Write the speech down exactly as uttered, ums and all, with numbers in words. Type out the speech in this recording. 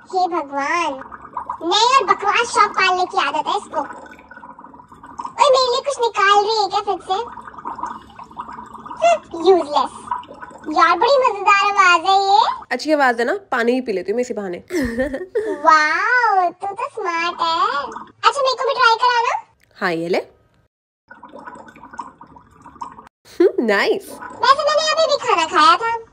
हे भगवान, नई और बकवास शौक पालने की आदत है इसको। ओए मेरे लिए कुछ निकाल रही है क्या फिर से? यूजलेस। यार बड़ी मजेदार आवाज है ये। अच्छी आवाज है ना, पानी ही पी लेती हूँ मैं इसी बहाने। वाओ, तू तो स्मार्ट है। अच्छा मेरे को भी ट्राई कराना। हाँ ये ले। नाइस। वैसे मैंने अभी भी खाना खाया था।